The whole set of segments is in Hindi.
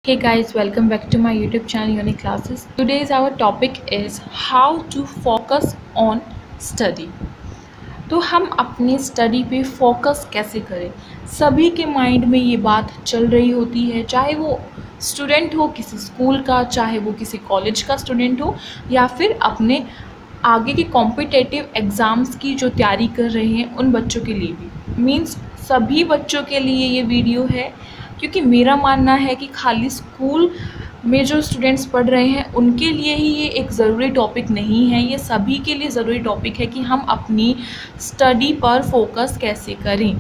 Hey guys, welcome back to my YouTube channel Unique Classes. Today's our topic is how to focus on study. तो हम अपनी स्टडी पे फोकस कैसे करें। सभी के माइंड में ये बात चल रही होती है, चाहे वो स्टूडेंट हो किसी स्कूल का, चाहे वो किसी कॉलेज का स्टूडेंट हो, या फिर अपने आगे के कॉम्पिटिटिव एग्ज़ाम्स की जो तैयारी कर रहे हैं उन बच्चों के लिए भी। मीन्स सभी बच्चों के लिए ये वीडियो है, क्योंकि मेरा मानना है कि खाली स्कूल में जो स्टूडेंट्स पढ़ रहे हैं उनके लिए ही ये एक ज़रूरी टॉपिक नहीं है, ये सभी के लिए ज़रूरी टॉपिक है कि हम अपनी स्टडी पर फोकस कैसे करें।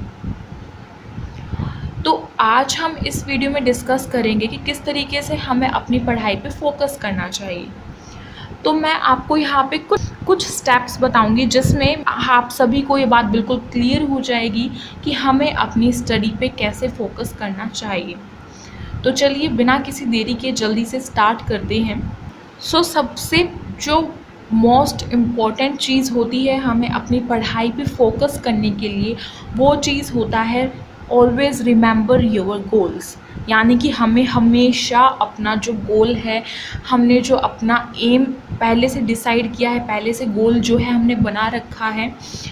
तो आज हम इस वीडियो में डिस्कस करेंगे कि किस तरीके से हमें अपनी पढ़ाई पे फोकस करना चाहिए। तो मैं आपको यहाँ पे कुछ स्टेप्स बताऊंगी जिसमें आप सभी को ये बात बिल्कुल क्लियर हो जाएगी कि हमें अपनी स्टडी पे कैसे फोकस करना चाहिए। तो चलिए बिना किसी देरी के जल्दी से स्टार्ट करते हैं। सबसे जो मोस्ट इम्पॉर्टेंट चीज़ होती है हमें अपनी पढ़ाई पे फोकस करने के लिए, वो चीज़ होता है ऑलवेज़ रिमेंबर योर गोल्स। यानी कि हमें हमेशा अपना जो गोल है, हमने जो अपना एम पहले से डिसाइड किया है, पहले से गोल जो है हमने बना रखा है,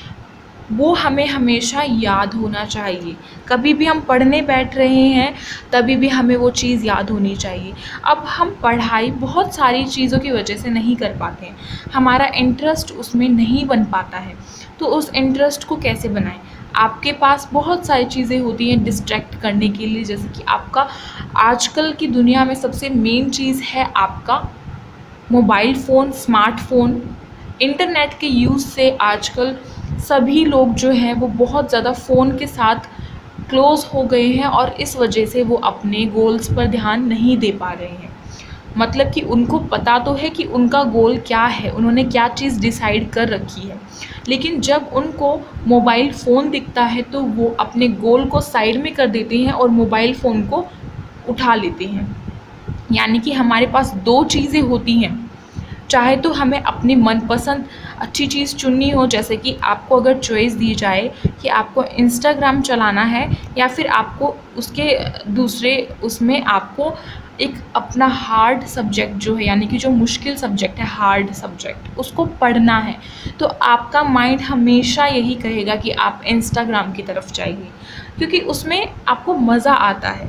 वो हमें हमेशा याद होना चाहिए। कभी भी हम पढ़ने बैठ रहे हैं तभी भी हमें वो चीज़ याद होनी चाहिए। अब हम पढ़ाई बहुत सारी चीज़ों की वजह से नहीं कर पाते हैं, हमारा इंटरेस्ट उसमें नहीं बन पाता है। तो उस इंटरेस्ट को कैसे बनाएं? आपके पास बहुत सारी चीज़ें होती हैं डिस्ट्रैक्ट करने के लिए, जैसे कि आपका आजकल की दुनिया में सबसे मेन चीज़ है आपका मोबाइल फ़ोन, स्मार्टफोन। इंटरनेट के यूज़ से आजकल सभी लोग जो हैं वो बहुत ज़्यादा फ़ोन के साथ क्लोज़ हो गए हैं और इस वजह से वो अपने गोल्स पर ध्यान नहीं दे पा रहे हैं। मतलब कि उनको पता तो है कि उनका गोल क्या है, उन्होंने क्या चीज़ डिसाइड कर रखी है, लेकिन जब उनको मोबाइल फ़ोन दिखता है तो वो अपने गोल को साइड में कर देते हैं और मोबाइल फ़ोन को उठा लेते हैं। यानी कि हमारे पास दो चीज़ें होती हैं, चाहे तो हमें अपनी मनपसंद अच्छी चीज़ चुननी हो, जैसे कि आपको अगर चॉइस दी जाए कि आपको इंस्टाग्राम चलाना है या फिर आपको उसके दूसरे उसमें आपको एक अपना हार्ड सब्जेक्ट जो है, यानी कि जो मुश्किल सब्जेक्ट है, हार्ड सब्जेक्ट, उसको पढ़ना है, तो आपका माइंड हमेशा यही कहेगा कि आप इंस्टाग्राम की तरफ जाइए, क्योंकि उसमें आपको मज़ा आता है।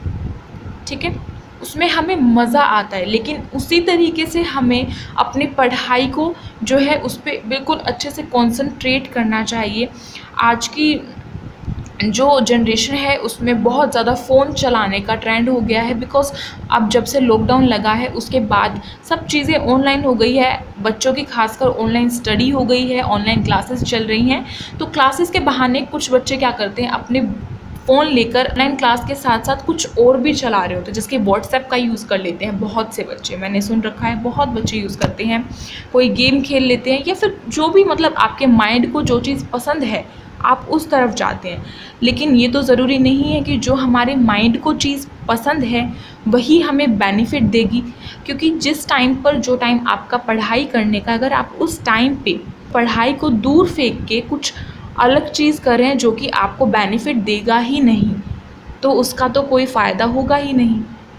ठीक है, उसमें हमें मज़ा आता है। लेकिन उसी तरीके से हमें अपनी पढ़ाई को जो है उस पर बिल्कुल अच्छे से कंसंट्रेट करना चाहिए। आज की जो जनरेशन है उसमें बहुत ज़्यादा फ़ोन चलाने का ट्रेंड हो गया है, बिकॉज़ अब जब से लॉकडाउन लगा है उसके बाद सब चीज़ें ऑनलाइन हो गई है। बच्चों की खासकर ऑनलाइन स्टडी हो गई है, ऑनलाइन क्लासेस चल रही हैं। तो क्लासेस के बहाने कुछ बच्चे क्या करते हैं, अपने फ़ोन लेकर ऑनलाइन क्लास के साथ साथ कुछ और भी चला रहे होते हैं, जिसके व्हाट्सएप का यूज़ कर लेते हैं। बहुत से बच्चे, मैंने सुन रखा है, बहुत बच्चे यूज़ करते हैं, कोई गेम खेल लेते हैं, या फिर जो भी, मतलब आपके माइंड को जो चीज़ पसंद है आप उस तरफ जाते हैं। लेकिन ये तो ज़रूरी नहीं है कि जो हमारे माइंड को चीज़ पसंद है वही हमें बेनिफिट देगी, क्योंकि जिस टाइम पर, जो टाइम आपका पढ़ाई करने का, अगर आप उस टाइम पे पढ़ाई को दूर फेंक के कुछ अलग चीज़ करें जो कि आपको बेनिफिट देगा ही नहीं, तो उसका तो कोई फ़ायदा होगा ही नहीं।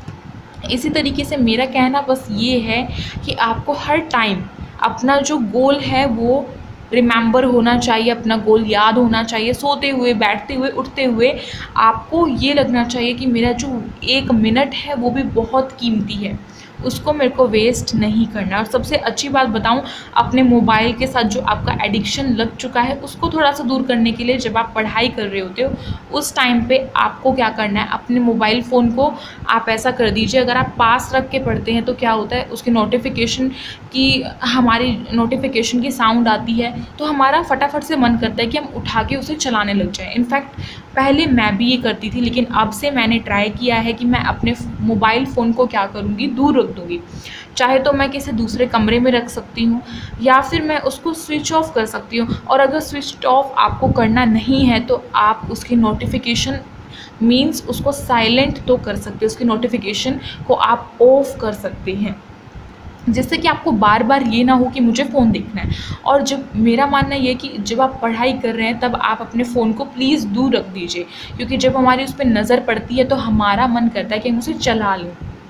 इसी तरीके से मेरा कहना बस ये है कि आपको हर टाइम अपना जो गोल है वो रिमेंबर होना चाहिए, अपना गोल याद होना चाहिए। सोते हुए, बैठते हुए, उठते हुए आपको ये लगना चाहिए कि मेरा जो 1 मिनट है वो भी बहुत कीमती है, उसको मेरे को वेस्ट नहीं करना। और सबसे अच्छी बात बताऊं, अपने मोबाइल के साथ जो आपका एडिक्शन लग चुका है उसको थोड़ा सा दूर करने के लिए, जब आप पढ़ाई कर रहे होते हो उस टाइम पे आपको क्या करना है, अपने मोबाइल फ़ोन को आप ऐसा कर दीजिए, अगर आप पास रख के पढ़ते हैं तो क्या होता है, उसकी नोटिफिकेशन की, हमारी नोटिफिकेशन की साउंड आती है तो हमारा फटाफट से मन करता है कि हम उठा के उसे चलाने लग जाएं। इनफैक्ट पहले मैं भी ये करती थी, लेकिन अब से मैंने ट्राई किया है कि मैं अपने मोबाइल फ़ोन को क्या करूँगी, दूर रख दूँगी। चाहे तो मैं किसी दूसरे कमरे में रख सकती हूँ या फिर मैं उसको स्विच ऑफ कर सकती हूँ। और अगर स्विच ऑफ आपको करना नहीं है तो आप उसकी नोटिफिकेशन, मीन्स उसको साइलेंट तो कर सकते हैं, उसकी नोटिफिकेशन को आप ऑफ कर सकते हैं, जिससे कि आपको बार बार ये ना हो कि मुझे फ़ोन देखना है। और जब, मेरा मानना ये कि जब आप पढ़ाई कर रहे हैं तब आप अपने फ़ोन को प्लीज़ दूर रख दीजिए, क्योंकि जब हमारी उस पर नज़र पड़ती है तो हमारा मन करता है कि हम उसे चला लें।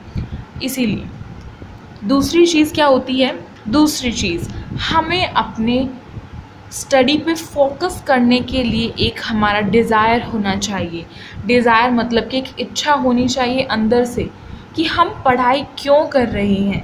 इसीलिए दूसरी चीज़ क्या होती है, दूसरी चीज़ हमें अपने स्टडी पे फोकस करने के लिए एक हमारा डिज़ायर होना चाहिए। डिज़ायर मतलब कि एक इच्छा होनी चाहिए अंदर से कि हम पढ़ाई क्यों कर रहे हैं।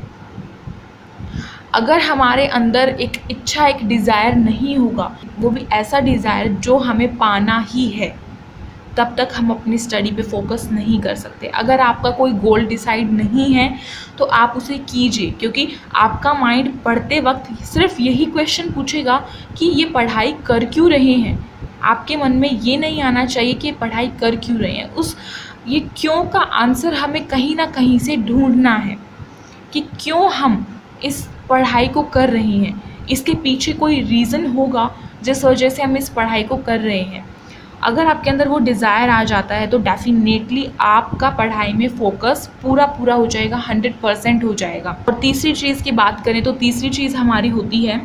अगर हमारे अंदर एक इच्छा, एक डिज़ायर नहीं होगा, वो भी ऐसा डिज़ायर जो हमें पाना ही है, तब तक हम अपनी स्टडी पे फोकस नहीं कर सकते। अगर आपका कोई गोल डिसाइड नहीं है तो आप उसे कीजिए, क्योंकि आपका माइंड पढ़ते वक्त सिर्फ यही क्वेश्चन पूछेगा कि ये पढ़ाई कर क्यों रहे हैं। आपके मन में ये नहीं आना चाहिए कि पढ़ाई कर क्यों रहे हैं। ये क्यों का आंसर हमें कहीं ना कहीं से ढूंढना है कि क्यों हम इस पढ़ाई को कर रहे हैं। इसके पीछे कोई रीज़न होगा जिस वजह से हम इस पढ़ाई को कर रहे हैं। अगर आपके अंदर वो डिज़ायर आ जाता है तो डेफिनेटली आपका पढ़ाई में फोकस पूरा हो जाएगा, 100% हो जाएगा। और तीसरी चीज़ की बात करें तो तीसरी चीज़ हमारी होती है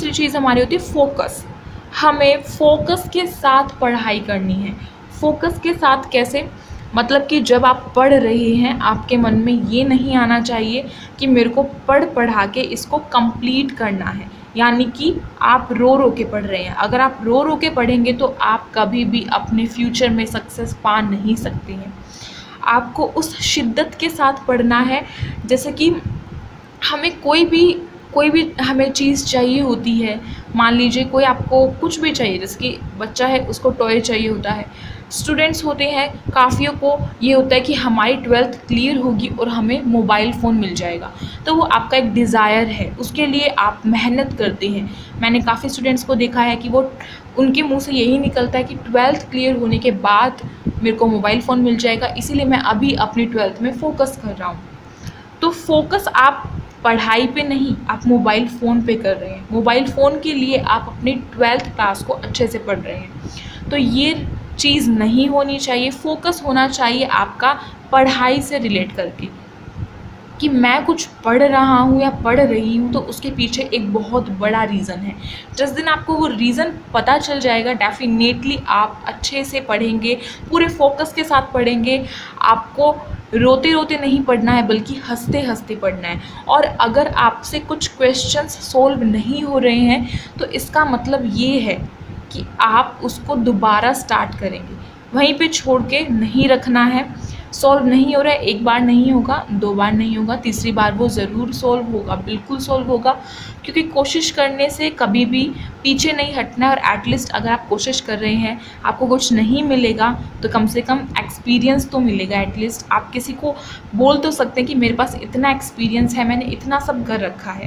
फोकस। हमें फोकस के साथ पढ़ाई करनी है। फोकस के साथ कैसे, मतलब कि जब आप पढ़ रहे हैं आपके मन में ये नहीं आना चाहिए कि मेरे को पढ़ा के इसको कंप्लीट करना है, यानी कि आप रो के पढ़ रहे हैं। अगर आप रो के पढ़ेंगे तो आप कभी भी अपने फ्यूचर में सक्सेस पा नहीं सकते हैं। आपको उस शिद्दत के साथ पढ़ना है, जैसे कि हमें कोई भी हमें चीज़ चाहिए होती है। मान लीजिए कोई आपको कुछ भी चाहिए, जैसे कि बच्चा है उसको टॉय चाहिए होता है, स्टूडेंट्स होते हैं, काफ़ियों को ये होता है कि हमारी 12th क्लियर होगी और हमें मोबाइल फ़ोन मिल जाएगा। तो वो आपका एक डिज़ायर है, उसके लिए आप मेहनत करते हैं। मैंने काफ़ी स्टूडेंट्स को देखा है कि वो उनके मुंह से यही निकलता है कि 12th क्लियर होने के बाद मेरे को मोबाइल फ़ोन मिल जाएगा, इसीलिए मैं अभी अपनी 12th में फ़ोकस कर रहा हूँ। तो फोकस आप पढ़ाई पे नहीं, आप मोबाइल फ़ोन पे कर रहे हैं। मोबाइल फ़ोन के लिए आप अपनी 12th क्लास को अच्छे से पढ़ रहे हैं। तो ये चीज़ नहीं होनी चाहिए। फोकस होना चाहिए आपका पढ़ाई से रिलेट करके कि मैं कुछ पढ़ रहा हूँ या पढ़ रही हूँ, तो उसके पीछे एक बहुत बड़ा रीज़न है। जिस दिन आपको वो रीज़न पता चल जाएगा, डेफिनेटली आप अच्छे से पढ़ेंगे, पूरे फोकस के साथ पढ़ेंगे। आपको रोते रोते नहीं पढ़ना है, बल्कि हंसते हंसते पढ़ना है। और अगर आपसे कुछ क्वेश्चंस सोल्व नहीं हो रहे हैं तो इसका मतलब ये है कि आप उसको दोबारा स्टार्ट करेंगे, वहीं पे छोड़ के नहीं रखना है। सॉल्व नहीं हो रहा है, एक बार नहीं होगा, 2 बार नहीं होगा, तीसरी बार वो ज़रूर सॉल्व होगा, बिल्कुल सॉल्व होगा। क्योंकि कोशिश करने से कभी भी पीछे नहीं हटना है। और एटलीस्ट अगर आप कोशिश कर रहे हैं, आपको कुछ नहीं मिलेगा तो कम से कम एक्सपीरियंस तो मिलेगा। एटलीस्ट आप किसी को बोल तो सकते हैं कि मेरे पास इतना एक्सपीरियंस है, मैंने इतना सब कर रखा है।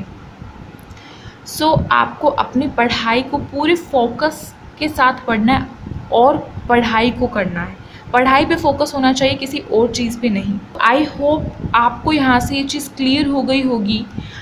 सो आपको अपनी पढ़ाई को पूरे फोकस के साथ पढ़ना है और पढ़ाई को करना है। पढ़ाई पे फोकस होना चाहिए, किसी और चीज़ पे नहीं। आई होप आपको यहाँ से ये चीज़ क्लियर हो गई होगी।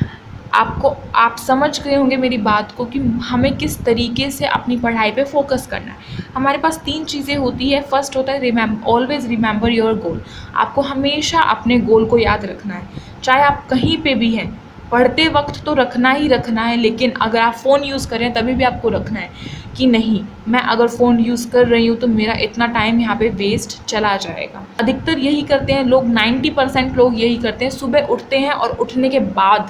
आप समझ गए होंगे मेरी बात को कि हमें किस तरीके से अपनी पढ़ाई पे फोकस करना है। हमारे पास 3 चीज़ें होती है। फर्स्ट होता है ऑलवेज़ रिमेंबर योर गोल। आपको हमेशा अपने गोल को याद रखना है, चाहे आप कहीं पे भी हैं। पढ़ते वक्त तो रखना ही रखना है, लेकिन अगर आप फ़ोन यूज़ करें तभी भी आपको रखना है कि नहीं, मैं अगर फ़ोन यूज़ कर रही हूँ तो मेरा इतना टाइम यहाँ पे वेस्ट चला जाएगा। अधिकतर यही करते हैं लोग, 90% लोग यही करते हैं। सुबह उठते हैं और उठने के बाद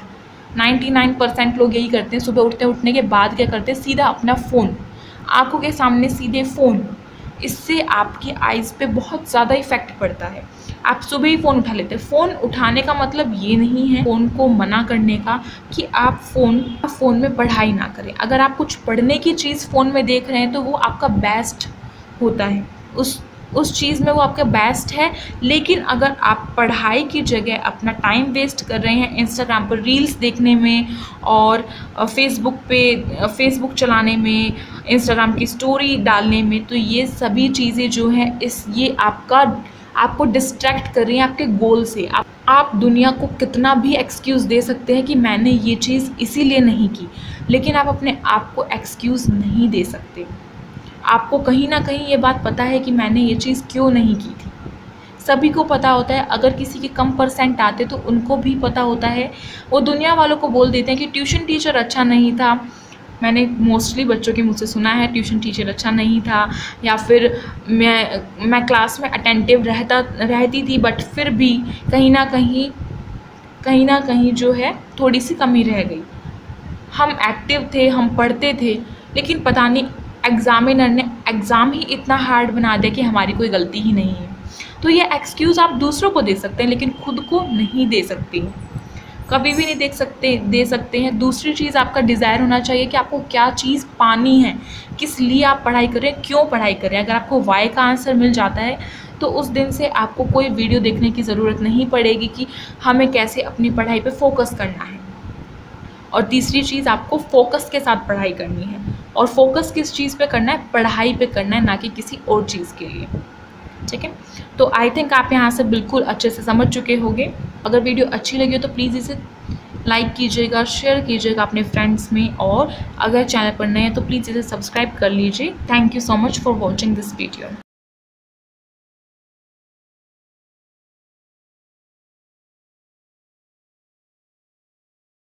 99% लोग यही करते हैं, सुबह उठने के बाद क्या करते हैं, सीधा अपना फ़ोन, आँखों के सामने सीधे फ़ोन। इससे आपकी आइज़ पे बहुत ज़्यादा इफ़ेक्ट पड़ता है। आप सुबह ही फ़ोन उठा लेते हैं। फ़ोन उठाने का मतलब ये नहीं है फ़ोन को मना करने का कि आप फ़ोन में पढ़ाई ना करें। अगर आप कुछ पढ़ने की चीज़ फ़ोन में देख रहे हैं तो वो आपका बेस्ट होता है, उस चीज़ में वो आपका बेस्ट है। लेकिन अगर आप पढ़ाई की जगह अपना टाइम वेस्ट कर रहे हैं इंस्टाग्राम पर रील्स देखने में और फेसबुक चलाने में, इंस्टाग्राम की स्टोरी डालने में, तो ये सभी चीज़ें जो हैं ये आपको डिस्ट्रैक्ट कर रही हैं आपके गोल से। आप दुनिया को कितना भी एक्सक्यूज़ दे सकते हैं कि मैंने ये चीज़ इसीलिए नहीं की, लेकिन आप अपने आप को एक्सक्यूज़ नहीं दे सकते। आपको कहीं ना कहीं ये बात पता है कि मैंने ये चीज़ क्यों नहीं की थी। सभी को पता होता है। अगर किसी के कम % आते तो उनको भी पता होता है। वो दुनिया वालों को बोल देते हैं कि ट्यूशन टीचर अच्छा नहीं था। मैंने मोस्टली बच्चों के मुँह से सुना है ट्यूशन टीचर अच्छा नहीं था, या फिर मैं क्लास में अटेंटिव रहती थी बट फिर भी कहीं ना कहीं कहीं ना कहीं जो है थोड़ी सी कमी रह गई। हम एक्टिव थे, हम पढ़ते थे, लेकिन पता नहीं एग्ज़ामिनर ने एग्ज़ाम ही इतना हार्ड बना दिया कि हमारी कोई गलती ही नहीं है। तो ये एक्सक्यूज़ आप दूसरों को दे सकते हैं, लेकिन खुद को नहीं दे सकते, कभी भी नहीं दे सकते हैं। दूसरी चीज़, आपका डिज़ायर होना चाहिए कि आपको क्या चीज़ पानी है, किस लिए आप पढ़ाई कर रहे हैं, क्यों पढ़ाई कर रहे हैं। अगर आपको वाई का आंसर मिल जाता है तो उस दिन से आपको कोई वीडियो देखने की ज़रूरत नहीं पड़ेगी कि हमें कैसे अपनी पढ़ाई पे फोकस करना है। और तीसरी चीज़, आपको फोकस के साथ पढ़ाई करनी है, और फोकस किस चीज़ पे करना है, पढ़ाई पे करना है, ना कि किसी और चीज़ के लिए। ठीक है, तो आई थिंक आप यहाँ से बिल्कुल अच्छे से समझ चुके होंगे। अगर वीडियो अच्छी लगी हो तो प्लीज़ इसे लाइक कीजिएगा, शेयर कीजिएगा अपने फ्रेंड्स में, और अगर चैनल पर नए हैं तो प्लीज़ इसे सब्सक्राइब कर लीजिए। Thank you so much for watching this video.